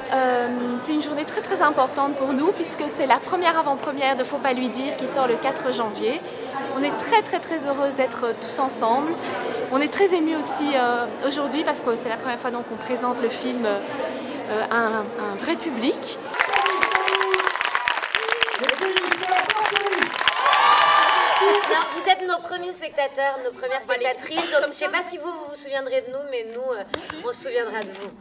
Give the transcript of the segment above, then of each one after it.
C'est une journée très très importante pour nous puisque c'est la première avant-première de Faut pas lui dire qui sort le 4 janvier. On est très très très heureuse d'être tous ensemble. On est très émus aussi aujourd'hui parce que c'est la première fois donc qu'on présente le film à un vrai public. Non, vous êtes nos premiers spectateurs, nos premières spectatrices, donc je ne sais pas si vous vous souviendrez de nous, mais nous, on se souviendra de vous.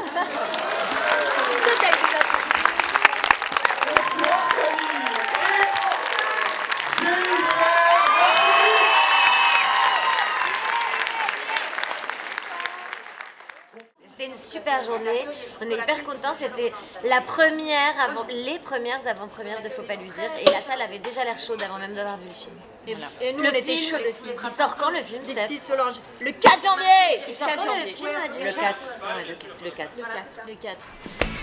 C'était une super journée, on est hyper contents, c'était les premières avant-premières de Faut pas lui dire, et la salle avait déjà l'air chaude avant même d'avoir vu le film. Et nous, on était chauds aussi. Il sort quand le film, Steph? Dixie Solange. Le 4 janvier. Il sort quand le film, Le 4. Ouais, le 4. Le 4.